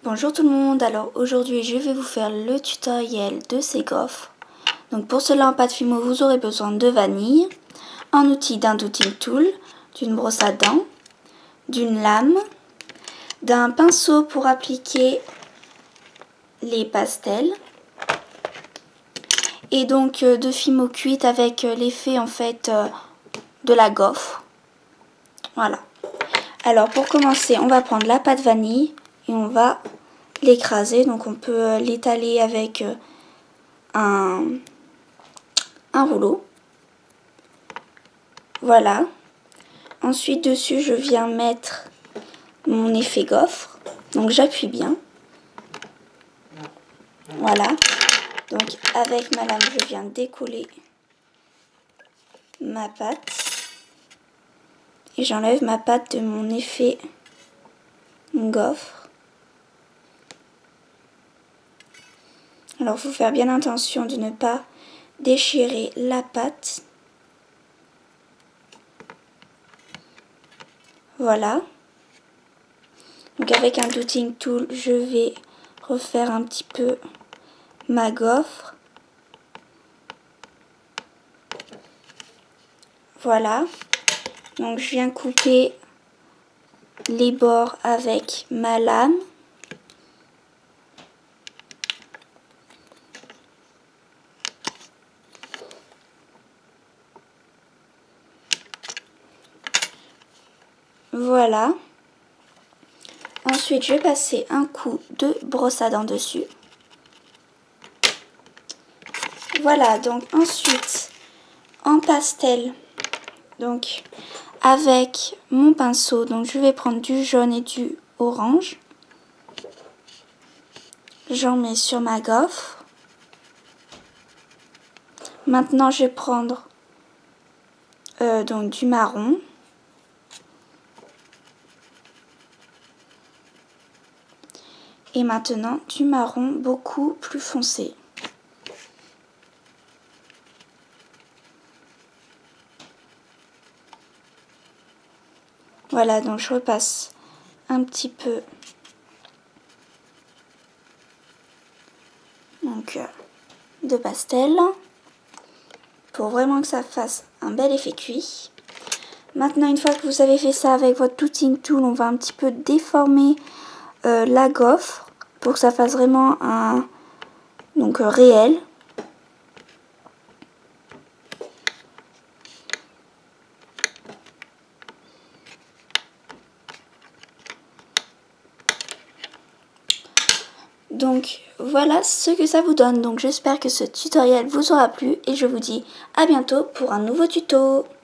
Bonjour tout le monde, alors aujourd'hui je vais vous faire le tutoriel de ces gaufres. Donc pour cela en pâte Fimo vous aurez besoin de vanille, un outil d'un dotting tool, d'une brosse à dents, d'une lame, d'un pinceau pour appliquer les pastels et donc de Fimo cuite avec l'effet en fait de la gaufre. Voilà. Alors pour commencer on va prendre la pâte vanille et on va l'écraser, donc on peut l'étaler avec un rouleau. Voilà. Ensuite dessus je viens mettre mon effet gaufre, donc j'appuie bien. Voilà. Donc avec ma lame je viens décoller ma pâte et j'enlève ma pâte de mon effet gaufre. Alors, il faut faire bien attention de ne pas déchirer la pâte. Voilà. Donc, avec un dotting tool, je vais refaire un petit peu ma gaufre. Voilà. Donc, je viens couper les bords avec ma lame. Voilà. Ensuite, je vais passer un coup de brosse à dents dessus. Voilà, donc ensuite, en pastel, donc avec mon pinceau, donc je vais prendre du jaune et du orange. J'en mets sur ma gaufre. Maintenant, je vais prendre donc du marron. Et maintenant, du marron beaucoup plus foncé. Voilà, donc je repasse un petit peu donc, de pastel pour vraiment que ça fasse un bel effet cuit. Maintenant, une fois que vous avez fait ça avec votre dotting tool, on va un petit peu déformer la gaufre pour que ça fasse vraiment un réel. Donc voilà ce que ça vous donne. Donc j'espère que ce tutoriel vous aura plu et je vous dis à bientôt pour un nouveau tuto.